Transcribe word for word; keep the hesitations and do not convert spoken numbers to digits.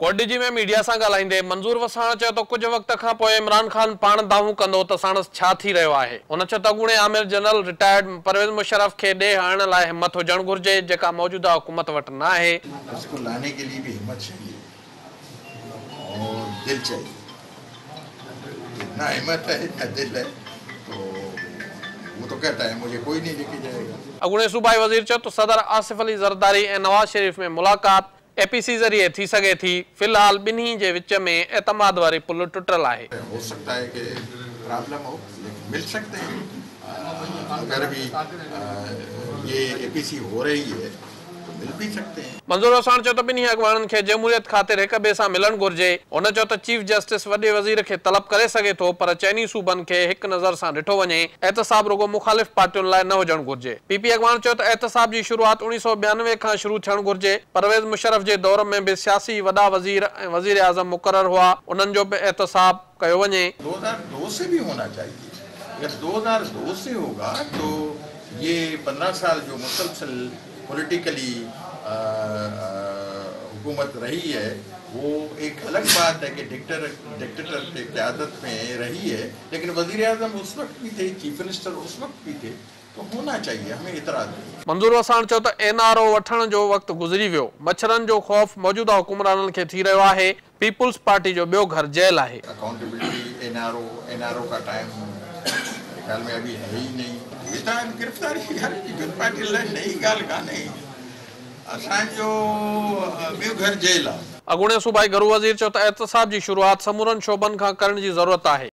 कोटडीजी में मीडिया सां ॻाल्हाईंदे मंज़ूर वसाण चयो त कुछ वक़्त खां पोइ इमरान खान पाण दावो कंदो त साणस छा थी रहियो आहे। उन चयो त अॻूणे आमिर जनरल रिटायर्ड परवेज़ मुशर्रफ खे ॾे आणण लाइ हिम्मत हुजणु घुर्जे जेका मौजूदा हुकूमत वटि न आहे। उसको लाने के लिए भी हिम्मत चाहिए और दिल चाहिए। इतना हिम्मत है इतना दिल है तो वो तो कहता है मुझे कोई नहीं लेके जाएगा। अॻूणे सूबाई वज़ीर चयो त सदर आसिफ अली ज़रदारी ऐं नवाज़ शरीफ में मुलाक़ात एपीसी ज़रिए थी सके थी। फिलहाल ॿिन्ही जे विच में एतमाद वारी पुल टुटल आहे। हो सकता है कि प्रॉब्लम हो लेकिन मिल सकते हैं। अगर भी ये एपीसी हो रही है तो मिल भी सकते हैं। मंज़ूर वसाण चयो त ॿिन्ही अॻवाननि खे जमहूरियत ख़ातिर हिक ॿिए सां मिलणु घुर्जे। उन चयो त चीफ जस्टिस वॾे वज़ीर खे तलब करे सघे थो पर चइनी सूबनि खे हिक नज़र सां ॾिठो वञे। एहतसाब रुगो मुख़ालिफ़ पार्टियुनि लाइ न हुजणु घुर्जे। पीपी अॻवान चयो त एहतसाब जी शुरूआत उणिवीह सौ ॿियानवे खां शुरू थियणु घुर्जे। परवेज़ मुशर्रफ जे दौर में भी सियासी वॾा वज़ीर ऐं वज़ीर आज़म मुक़रर हुआ। उन्हनि जो भी एहतसाब कयो वञे। दो हज़ार दो से भी होना चाहिए। अगर दो हज़ार दो से होगा तो ये पंद्रह साल जो मुसलसल पॉलिटिकली हुकूमत रही है वो एक अलग बात है कि डिक्टेटर डिक्टेटर के क़यादत में रही है, लेकिन वज़ीर आज़म उस वक्त भी थे, चीफ मिनिस्टर उस वक्त भी थे, तो होना चाहिए, हमें इतराज़ नहीं। मंज़ूर वसाण चयो त एनआरओ वठण जो वक्त गुज़री वियो। मच्छरनि जो खौफ मौजूदा हुकुमराननि खे थी रहियो आहे। पीपुल्स पार्टी जो ॿियो घर जेल आहे। अकाउंटेबिलिटी एनआरओ एनआरओ का टाइम ख्याल में अभी है ही नहीं। गिरफ्तारी हर की पार्टी लाइ नई ॻाल्हि कान्हे। असांजो ॿियो घर जेल आहे। अॻूणे सूबाई घरू वज़ीर चयो त एहतसाब जी शुरूआत समूरनि शोबनि खां करण जी ज़रूरत आहे।